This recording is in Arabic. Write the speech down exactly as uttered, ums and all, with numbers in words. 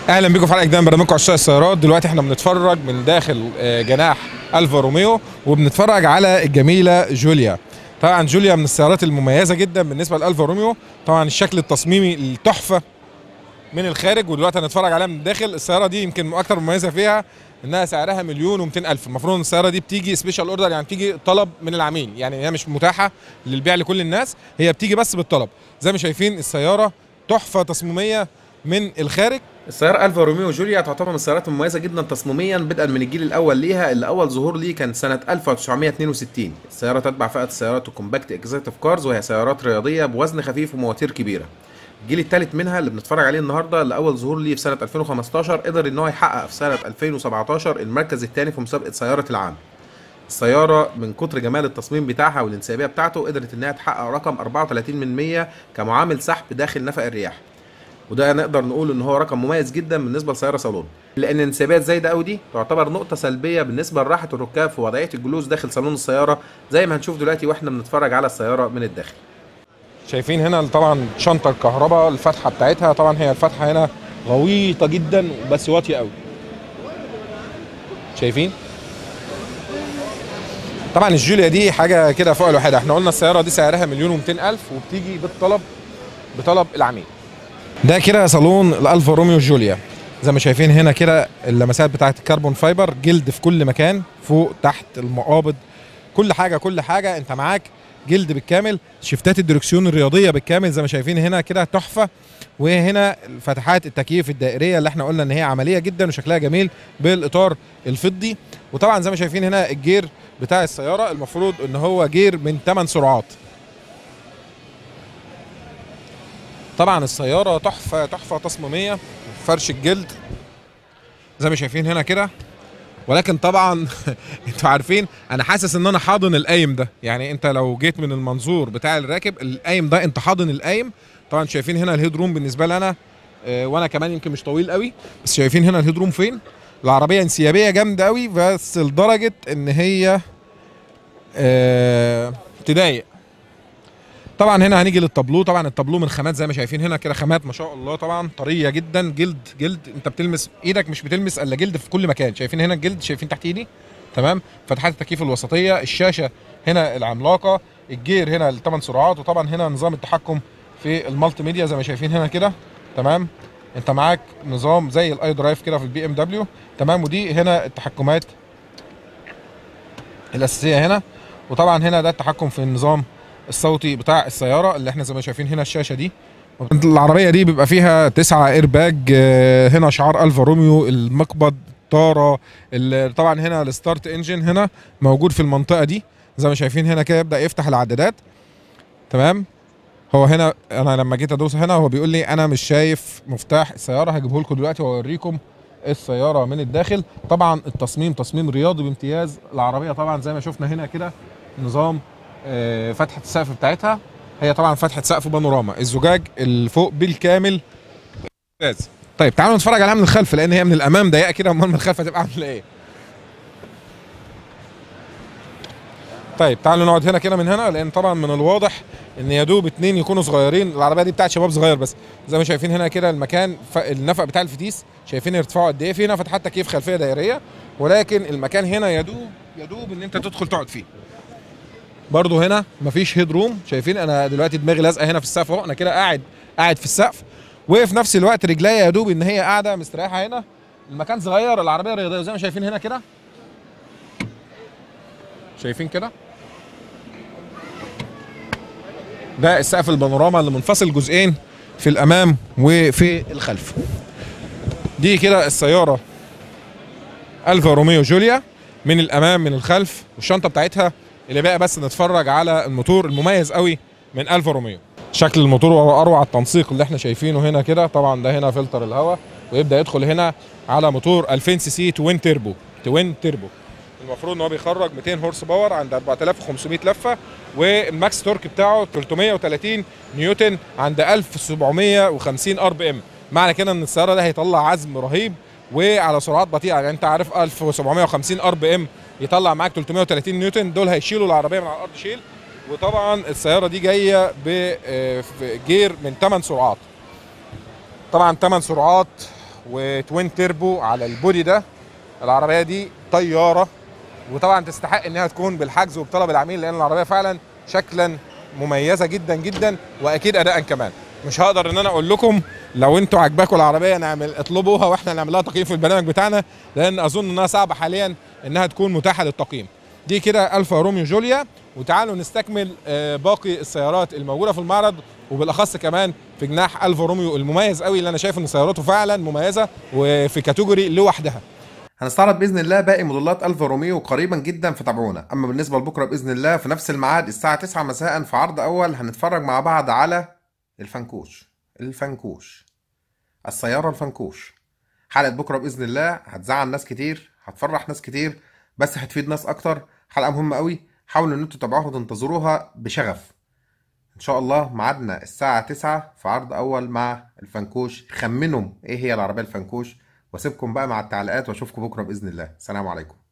اهلا بيكم في حلقه جديده من برنامجكم عشاق السيارات. دلوقتي احنا بنتفرج من داخل جناح الفا روميو وبنتفرج على الجميله جوليا. طبعا جوليا من السيارات المميزه جدا بالنسبه للالفا روميو، طبعا الشكل التصميمي التحفه من الخارج، ودلوقتي هنتفرج عليها من الداخل. السياره دي يمكن اكتر مميزه فيها انها سعرها مليون ومئتين الف. المفروض ان السياره دي بتيجي سبيشال اوردر، يعني بتيجي طلب من العميل، يعني هي مش متاحه للبيع لكل الناس، هي بتيجي بس بالطلب. زي ما شايفين السياره تحفه تصميميه من الخارج. السيارة الفا روميو جوليا تعتبر من السيارات المميزة جدا تصميميا، بدءا من الجيل الأول ليها اللي أول ظهور ليه كان سنة ألف وتسعمائة واثنين وستين. السيارة تتبع فئة السيارات الكومباكت اكزيكتيف كارز، وهي سيارات رياضية بوزن خفيف ومواتير كبيرة. الجيل الثالث منها اللي بنتفرج عليه النهارده اللي أول ظهور ليه في سنة ألفين وخمستاشر، قدر إن هو يحقق في سنة ألفين وسبعتاشر المركز الثاني في مسابقة سيارة العام. السيارة من كتر جمال التصميم بتاعها والانسيابية بتاعته قدرت إنها تحقق رقم أربعة وثلاثين من مية كمعامل سحب داخل نفق الرياح، وده نقدر نقول ان هو رقم مميز جدا بالنسبه لسياره صالون، لان الانسيابيات زي ده قوي دي تعتبر نقطه سلبيه بالنسبه لراحه الركاب في وضعيه الجلوس داخل صالون السياره، زي ما هنشوف دلوقتي واحنا بنتفرج على السياره من الداخل. شايفين هنا طبعا شنطه الكهرباء، الفتحه بتاعتها طبعا هي الفتحه هنا غويطه جدا بس واطيه قوي. شايفين طبعا الجوليا دي حاجه كده فوق الوحده. احنا قلنا السياره دي سعرها مليون ومئتين الف وبتيجي بالطلب بطلب العميل. ده كده صالون الالفا روميو جوليا. زي ما شايفين هنا كده اللمسات بتاعت الكربون فايبر، جلد في كل مكان، فوق تحت المقابض، كل حاجه كل حاجه انت معاك جلد بالكامل. شفتات الدركسيون الرياضيه بالكامل زي ما شايفين هنا كده تحفه. وهنا فتحات التكييف الدائريه اللي احنا قلنا ان هي عمليه جدا وشكلها جميل بالاطار الفضي. وطبعا زي ما شايفين هنا الجير بتاع السياره المفروض ان هو جير من ثماني سرعات. طبعا السياره تحفه تحفه تصميميه، فرش الجلد زي ما شايفين هنا كده. ولكن طبعا انتوا عارفين انا حاسس ان انا حاضن القايم ده، يعني انت لو جيت من المنظور بتاع الراكب القايم ده انت حاضن القايم. طبعا شايفين هنا الهيد روم بالنسبه لي انا اه وانا كمان يمكن مش طويل قوي، بس شايفين هنا الهيد روم فين. العربيه انسيابيه جامده قوي بس لدرجه ان هي اه تضايق. طبعا هنا هنيجي للطابلو. طبعا الطابلو من خامات زي ما شايفين هنا كده، خامات ما شاء الله طبعا طريه جدا، جلد جلد انت بتلمس ايدك مش بتلمس الا جلد في كل مكان. شايفين هنا الجلد، شايفين تحت ايدي تمام. فتحات التكييف الوسطيه، الشاشه هنا العملاقه، الجير هنا الثمان سرعات، وطبعا هنا نظام التحكم في المالتي ميديا زي ما شايفين هنا كده تمام. انت معاك نظام زي الاي درايف كده في البي ام دبليو تمام. ودي هنا التحكمات الاساسيه هنا. وطبعا هنا ده التحكم في النظام الصوتي بتاع السياره اللي احنا زي ما شايفين هنا الشاشه دي. العربيه دي بيبقى فيها تسعة ايرباج، هنا شعار الفا روميو، المقبض، طاره، طبعا هنا الستارت انجن هنا موجود في المنطقه دي زي ما شايفين هنا كده. يبدا يفتح العدادات تمام. هو هنا انا لما جيت ادوس هنا هو بيقول لي انا مش شايف مفتاح السياره، هجيبه لكم دلوقتي واوريكم السياره من الداخل. طبعا التصميم تصميم رياضي بامتياز. العربيه طبعا زي ما شفنا هنا كده نظام فتحة السقف بتاعتها، هي طبعا فتحة سقف بانوراما، الزجاج اللي فوق بالكامل ممتاز. طيب تعالوا نتفرج عليها من الخلف، لان هي من الامام ضيقه كده، امال من الخلف هتبقى عامله ايه. طيب تعالوا نقعد هنا كده من هنا، لان طبعا من الواضح ان يا دوب اتنين يكونوا صغيرين. العربيه دي بتاعت شباب صغير بس. زي ما شايفين هنا كده المكان النفق بتاع الفتيس، شايفين ارتفاعه قد ايه. في هنا فتحات تكييف خلفيه دائريه، ولكن المكان هنا يا دوب يا دوب ان انت تدخل تقعد فيه. برضو هنا مفيش هيد روم. شايفين انا دلوقتي دماغي لازقه هنا في السقف اهو، انا كده قاعد قاعد في السقف، وفي نفس الوقت رجليا يا دوب ان هي قاعده مستريحه هنا. المكان صغير، العربيه رياضيه زي ما شايفين هنا كده. شايفين كده ده السقف البانوراما اللي منفصل جزئين في الامام وفي الخلف. دي كده السياره الفا روميو جوليا من الامام من الخلف، والشنطه بتاعتها. اللي بقى بس نتفرج على الموتور المميز قوي من الفا روميو. شكل الموتور وهو اروع التنسيق اللي احنا شايفينه هنا كده. طبعا ده هنا فلتر الهواء، ويبدا يدخل هنا على موتور ألفين سي سي توين تيربو. توين تيربو المفروض ان هو بيخرج مئتين هورس باور عند أربعة آلاف وخمسمائة لفه، والماكس تورك بتاعه ثلاثمائة وثلاثين نيوتن عند ألف وسبعمائة وخمسين ار بي ام. معنى كده ان السياره ده هيطلع عزم رهيب وعلى سرعات بطيئه. يعني انت عارف ألف وسبعمائة وخمسين ار بي ام يطلع معاك ثلاثمائة وثلاثين نيوتن، دول هيشيلوا العربيه من على الارض شيل. وطبعا السياره دي جايه بجير من ثمان سرعات. طبعا ثمان سرعات وتوين تيربو على البودي ده. العربيه دي طياره، وطبعا تستحق انها تكون بالحجز وبطلب العميل، لان العربيه فعلا شكلا مميزه جدا جدا، واكيد اداء كمان. مش هقدر ان انا اقول لكم لو انتوا عجباكم العربيه نعمل اطلبوها واحنا نعمل لها تقييم في البرنامج بتاعنا، لان اظن انها صعبه حاليا انها تكون متاحه للتقييم. دي كده الفا روميو جوليا. وتعالوا نستكمل باقي السيارات الموجوده في المعرض، وبالاخص كمان في جناح الفا روميو المميز قوي، اللي انا شايف ان سياراته فعلا مميزه وفي كاتيجوري لوحدها. هنستعرض باذن الله باقي موديلات الفا روميو قريبا جدا، فتابعونا. اما بالنسبه لبكره باذن الله في نفس الميعاد الساعه تسعة مساء في عرض اول هنتفرج مع بعض على الفنكوش. الفنكوش السياره الفنكوش. حلقه بكره باذن الله هتزعل ناس كتير، هتفرح ناس كتير، بس هتفيد ناس اكتر. حلقه مهمه قوي، حاولوا ان انتوا تتابعوها وتنتظروها بشغف. ان شاء الله ميعادنا الساعه تسعة في عرض اول مع الفنكوش. خمنوا ايه هي العربيه الفنكوش، واسيبكم بقى مع التعليقات، واشوفكم بكره باذن الله. السلام عليكم.